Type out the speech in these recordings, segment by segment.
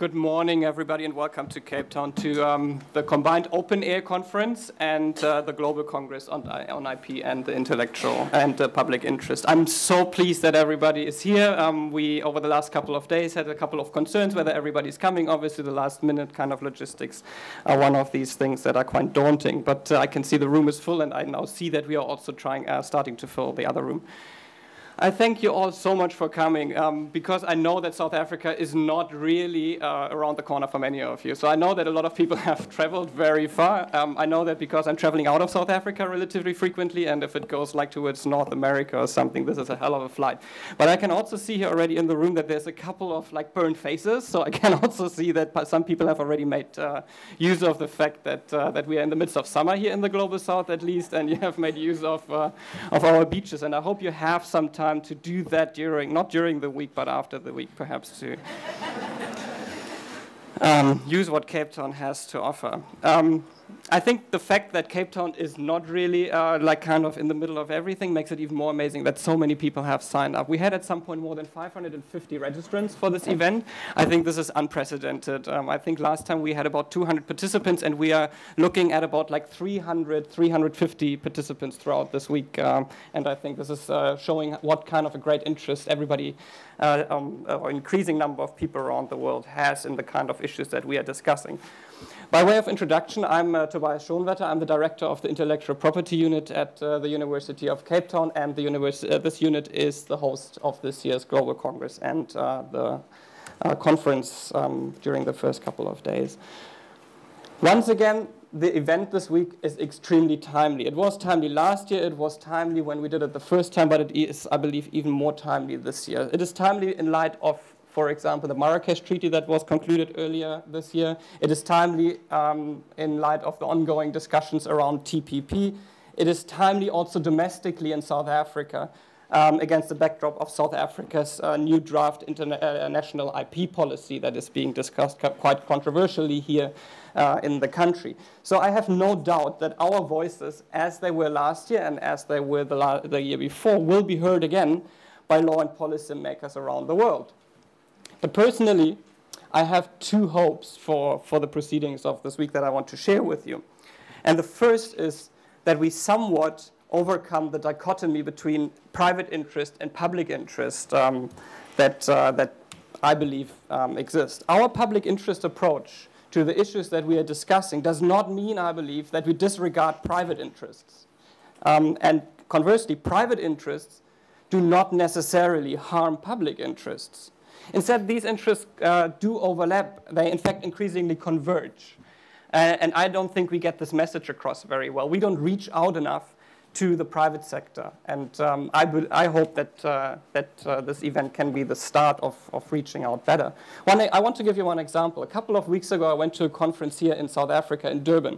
Good morning, everybody, and welcome to Cape Town to the combined Open Air Conference and the Global Congress on IP and the intellectual and public interest. I'm so pleased that everybody is here. We, over the last couple of days, had a couple of concerns whether everybody's coming. Obviously, the last-minute kind of logistics are one of these things that are quite daunting. But I can see the room is full, and I now see that we are also starting to fill the other room. I thank you all so much for coming because I know that South Africa is not really around the corner for many of you. So I know that a lot of people have traveled very far. I know that because I'm traveling out of South Africa relatively frequently, and if it goes like towards North America or something, this is a hell of a flight. But I can also see here already in the room that there's a couple of like burned faces. So I can also see that some people have already made use of the fact that we are in the midst of summer here in the Global South at least, and you have made use of our beaches. And I hope you have some time to do that not during the week, but after the week, perhaps to use what Cape Town has to offer. I think the fact that Cape Town is not really like kind of in the middle of everything makes it even more amazing that so many people have signed up. We had at some point more than 550 registrants for this event. I think this is unprecedented. I think last time we had about 200 participants, and we are looking at about like 350 participants throughout this week. And I think this is showing what kind of a great interest everybody, or increasing number of people around the world has in the kind of issues that we are discussing. By way of introduction, I'm Tobias Schoenwetter. I'm the director of the Intellectual Property Unit at the University of Cape Town, and this unit is the host of this year's Global Congress and the conference during the first couple of days. Once again, the event this week is extremely timely. It was timely last year, it was timely when we did it the first time, but it is, I believe, even more timely this year. It is timely in light of, for example, the Marrakesh Treaty that was concluded earlier this year. It is timely in light of the ongoing discussions around TPP. It is timely also domestically in South Africa against the backdrop of South Africa's new draft international IP policy that is being discussed quite controversially here in the country. So I have no doubt that our voices, as they were last year and as they were the year before, will be heard again by law and policy makers around the world. But personally, I have two hopes for the proceedings of this week that I want to share with you. And the first is that we somewhat overcome the dichotomy between private interest and public interest that I believe exists. Our public interest approach to the issues that we are discussing does not mean, I believe, that we disregard private interests. And conversely, private interests do not necessarily harm public interests. Instead, these interests do overlap. They, in fact, increasingly converge. And I don't think we get this message across very well. We don't reach out enough to the private sector. And I hope that this event can be the start of reaching out better. I want to give you one example. A couple of weeks ago, I went to a conference here in South Africa, in Durban,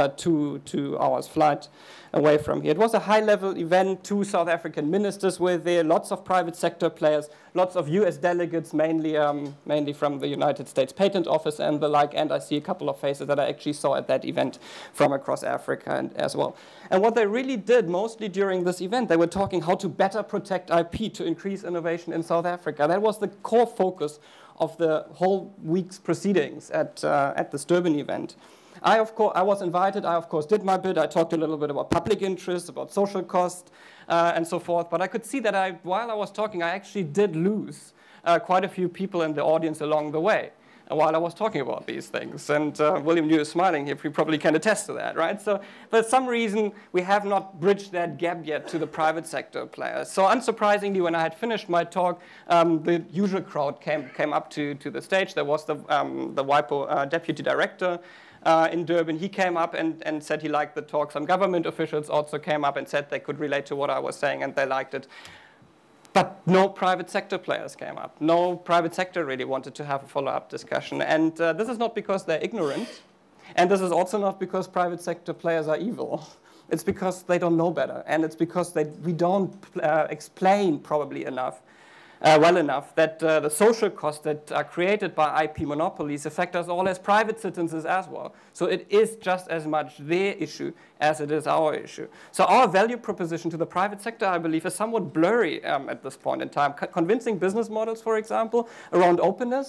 2 hours flight away from here. It was a high-level event. 2 South African ministers were there, lots of private sector players, lots of US delegates, mainly from the United States Patent Office and the like, and I see a couple of faces that I actually saw at that event from across Africa as well. And what they really did mostly during this event, they were talking how to better protect IP to increase innovation in South Africa. That was the core focus of the whole week's proceedings at this Durban event. I was invited. I, of course, did my bit. I talked a little bit about public interest, about social cost, and so forth. But I could see that while I was talking, I actually did lose quite a few people in the audience along the way while I was talking about these things. And William New is smiling here. He probably can attest to that, right? So for some reason, we have not bridged that gap yet to the private sector players. So unsurprisingly, when I had finished my talk, the usual crowd came up to the stage. There was the WIPO deputy director in Durban. He came up and said he liked the talk. Some government officials also came up and said they could relate to what I was saying and they liked it. But no private sector players came up. No private sector really wanted to have a follow-up discussion. And this is not because they're ignorant. And this is also not because private sector players are evil. It's because they don't know better. And it's because we don't explain probably enough well enough that the social costs that are created by IP monopolies affect us all as private citizens as well. So it is just as much their issue as it is our issue. So our value proposition to the private sector, I believe, is somewhat blurry at this point in time. Convincing business models, for example, around openness,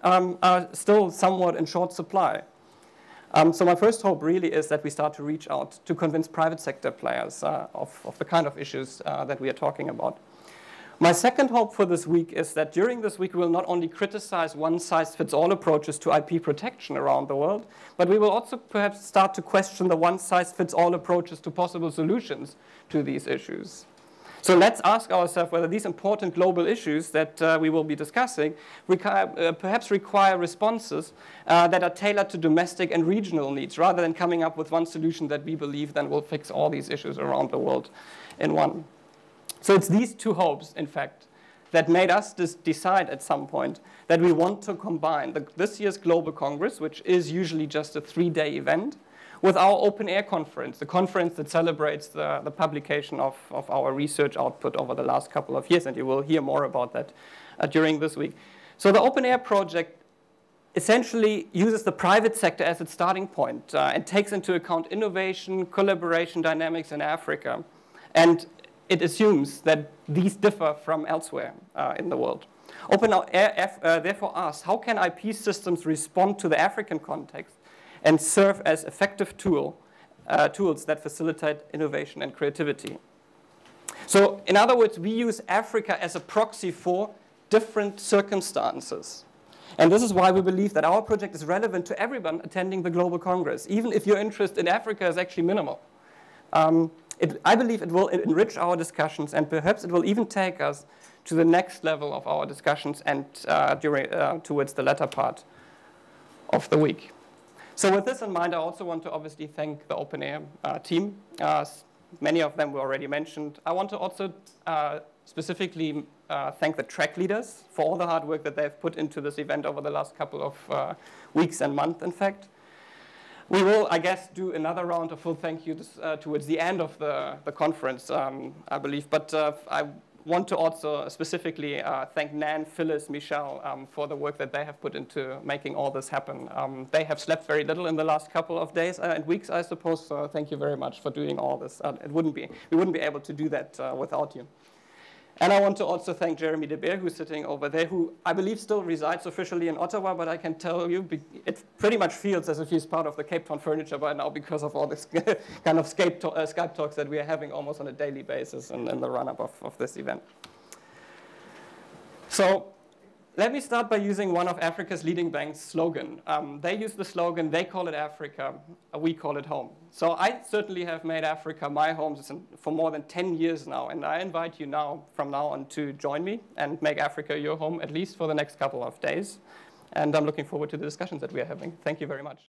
are still somewhat in short supply. So my first hope really is that we start to reach out to convince private sector players of the kind of issues that we are talking about. My second hope for this week is that during this week we will not only criticize one-size-fits-all approaches to IP protection around the world, but we will also perhaps start to question the one-size-fits-all approaches to possible solutions to these issues. So let's ask ourselves whether these important global issues that we will be discussing perhaps require responses that are tailored to domestic and regional needs, rather than coming up with one solution that we believe then will fix all these issues around the world in one. So it's these two hopes, in fact, that made us decide at some point that we want to combine this year's Global Congress, which is usually just a 3-day event, with our open air conference, the conference that celebrates the publication of our research output over the last couple of years, and you will hear more about that during this week. So the open air project essentially uses the private sector as its starting point and takes into account innovation, collaboration dynamics in Africa. And it assumes that these differ from elsewhere in the world. Open Air therefore asks, how can IP systems respond to the African context and serve as effective tools that facilitate innovation and creativity? So in other words, we use Africa as a proxy for different circumstances. And this is why we believe that our project is relevant to everyone attending the Global Congress, even if your interest in Africa is actually minimal. I believe it will enrich our discussions, and perhaps it will even take us to the next level of our discussions and towards the latter part of the week. So with this in mind, I also want to obviously thank the Open Air team. Many of them were already mentioned. I want to also specifically thank the track leaders for all the hard work that they've put into this event over the last couple of weeks and months, in fact. We will, I guess, do another round of full thank yous towards the end of the conference, I believe. But I want to also specifically thank Nan, Phyllis, Michelle for the work that they have put into making all this happen. They have slept very little in the last couple of days and weeks, I suppose. So thank you very much for doing all this. We wouldn't be able to do that without you. And I want to also thank Jeremy De Beer, who's sitting over there, who I believe still resides officially in Ottawa, but I can tell you it pretty much feels as if he's part of the Cape Town furniture by now because of all this kind of Skype talks that we are having almost on a daily basis in the run-up of this event. So let me start by using one of Africa's leading banks' slogan. They use the slogan, they call it Africa, we call it home. So I certainly have made Africa my home for more than 10 years now, and I invite you now, from now on, to join me and make Africa your home, at least for the next couple of days. And I'm looking forward to the discussions that we are having. Thank you very much.